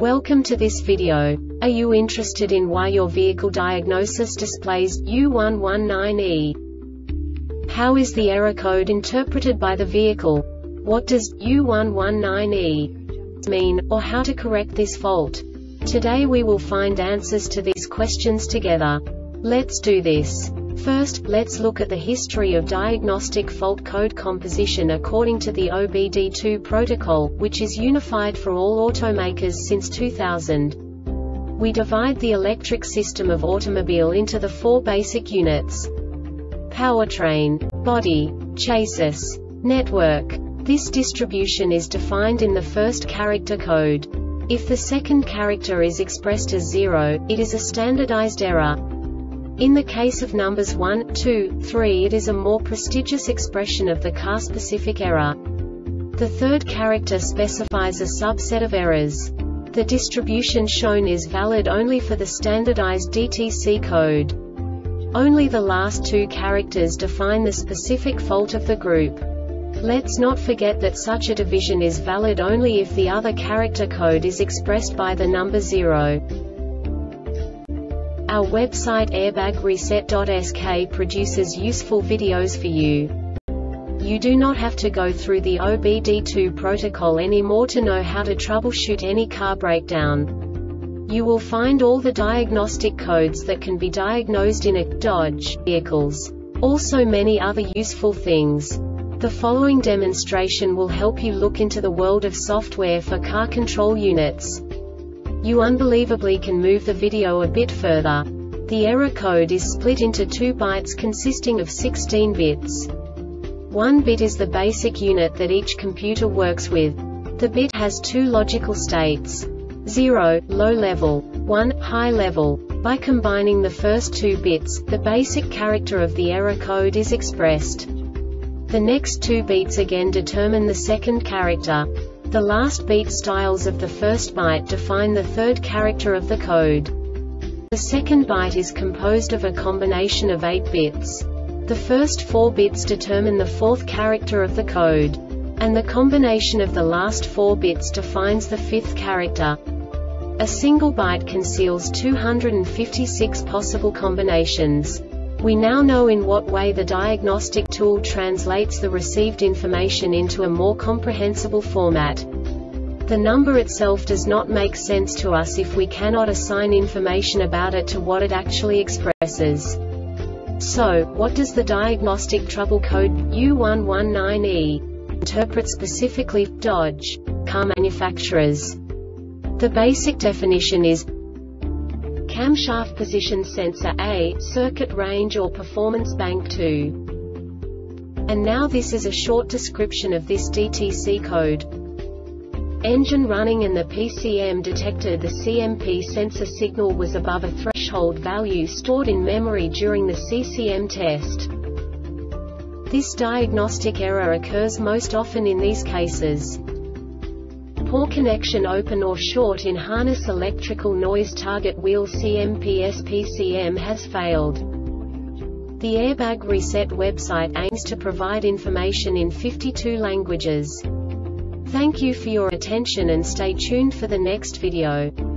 Welcome to this video. Are you interested in why your vehicle diagnosis displays U119E? How is the error code interpreted by the vehicle? What does U119E mean, or how to correct this fault? Today we will find answers to these questions together. Let's do this. First, let's look at the history of diagnostic fault code composition according to the OBD2 protocol, which is unified for all automakers since 2000. We divide the electric system of automobile into the four basic units: powertrain, body, chassis, network. This distribution is defined in the first character code. If the second character is expressed as 0, it is a standardized error. In the case of numbers 1, 2, 3, it is a more prestigious expression of the car-specific error. The third character specifies a subset of errors. The distribution shown is valid only for the standardized DTC code. Only the last two characters define the specific fault of the group. Let's not forget that such a division is valid only if the other character code is expressed by the number 0. Our website airbagreset.sk produces useful videos for you. You do not have to go through the OBD2 protocol anymore to know how to troubleshoot any car breakdown. You will find all the diagnostic codes that can be diagnosed in a Dodge vehicles. Also many other useful things. The following demonstration will help you look into the world of software for car control units. You unbelievably can move the video a bit further. The error code is split into 2 bytes consisting of 16 bits. 1 bit is the basic unit that each computer works with. The bit has 2 logical states: 0, low level, 1, high level. By combining the first 2 bits, the basic character of the error code is expressed. The next 2 beats again determine the second character. The last beat styles of the first byte define the third character of the code. The second byte is composed of a combination of 8 bits. The first 4 bits determine the fourth character of the code. And the combination of the last 4 bits defines the fifth character. A single byte conceals 256 possible combinations. We now know in what way the diagnostic tool translates the received information into a more comprehensible format. The number itself does not make sense to us if we cannot assign information about it to what it actually expresses. So, what does the diagnostic trouble code U119E interpret specifically for Dodge car manufacturers? The basic definition is camshaft position sensor A, circuit range or performance bank 2. And now this is a short description of this DTC code. Engine running and the PCM detected the CMP sensor signal was above a threshold value stored in memory during the CCM test. This diagnostic error occurs most often in these cases: poor connection, open or short in harness, electrical noise, target wheel, CMP/SPCM has failed. The Airbag Reset website aims to provide information in 52 languages. Thank you for your attention and stay tuned for the next video.